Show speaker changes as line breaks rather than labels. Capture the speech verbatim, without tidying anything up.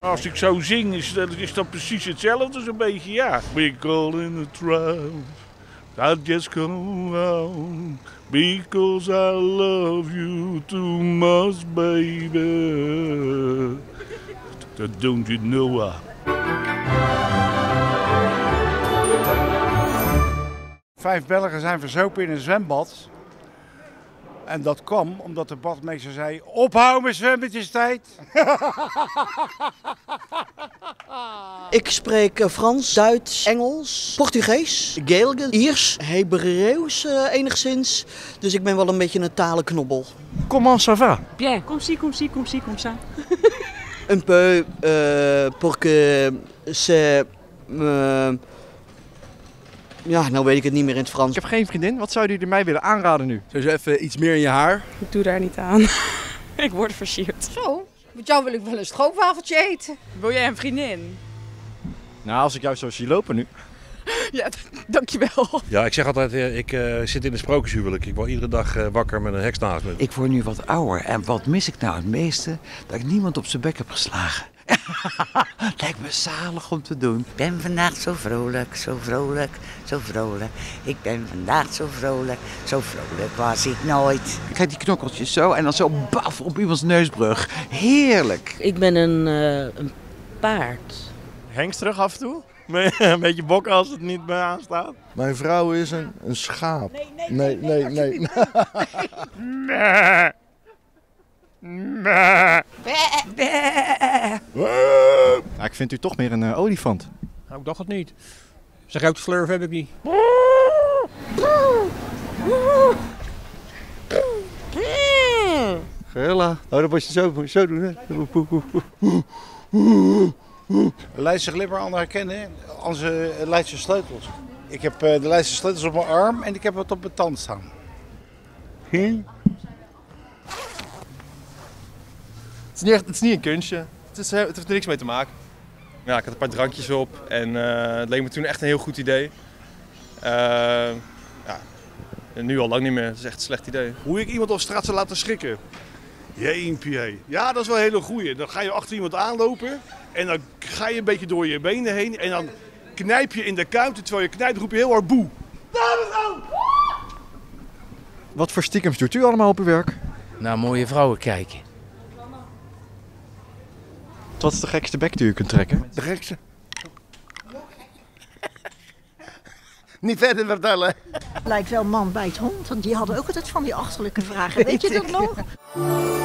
Als ik zo zing, is dat, is dat precies hetzelfde, zo'n beetje, ja. We call in the trap, I just go on, because I love you too much, baby. That don't you know.
Vijf Belgen zijn verzopen in een zwembad. En dat kwam omdat de badmeester zei, ophouden met zwemmen, het is tijd.
Ik spreek Frans, Duits, Engels, Portugees, Gaelisch, Iers, Hebreeuws uh, enigszins. Dus ik ben wel een beetje een talenknobbel.
Comment ça va?
Bien, comme ci, comme ci, comme ci, comme ça.
Un peu, uh, porque c'est... Uh, ja, nou weet ik het niet meer in het Frans.
Ik heb geen vriendin. Wat zouden jullie mij willen aanraden nu?
Dus even iets meer in je haar.
Ik doe daar niet aan. Ik word versierd.
Zo, met jou wil ik wel een stroopwafeltje eten.
Wil jij een vriendin?
Nou, als ik jou zo zie lopen nu.
Ja, dankjewel.
Ja, ik zeg altijd, ik uh, zit in een sprookjeshuwelijk. Ik word iedere dag uh, wakker met een heks naast me.
Ik word nu wat ouder en wat mis ik nou het meeste? Dat ik niemand op zijn bek heb geslagen. Lijkt me zalig om te doen.
Ik ben vandaag zo vrolijk, zo vrolijk, zo vrolijk. Ik ben vandaag zo vrolijk, zo vrolijk was ik nooit.
Ik krijg die knokkeltjes zo en dan zo baf op iemands neusbrug. Heerlijk.
Ik ben een, uh, een paard.
Hengsterig af en toe? Een beetje bokken als het niet bij aanstaat.
Mijn vrouw is een, een schaap.
Nee, nee,
nee, nee. nee, nee.
nee. Nee. Ja, ik vind u toch meer een uh, olifant.
Nou, ik dacht het niet. Zeg uit slurf heb ik niet.
Gerella. Oh, dat was je zo, zo doen, hè?
Leidse glipper anderen herkennen, onze Leidse sleutels. Ik heb uh, de Leidse sleutels op mijn arm en ik heb het op mijn tand staan.
Hm?
Het is niet, echt, het is niet een kunstje. Het, is, het heeft er niks mee te maken. Ja, ik had een paar drankjes op en uh, het leek me toen echt een heel goed idee. Uh, ja, en nu al lang niet meer. Het is echt een slecht idee.
Hoe ik iemand op straat zou laten schrikken? Jeempje. Ja, dat is wel een hele goeie. Dan ga je achter iemand aanlopen en dan ga je een beetje door je benen heen en dan knijp je in de kuit. Terwijl je knijpt roep je heel hard boe.
Wat voor stiekems doet u allemaal op uw werk?
Naar mooie vrouwen kijken.
Wat is de gekste bek die u kunt trekken?
De gekste. Niet verder vertellen.
Lijkt wel man bij het hond, want die hadden ook altijd van die achterlijke vragen. Weet je dat nog?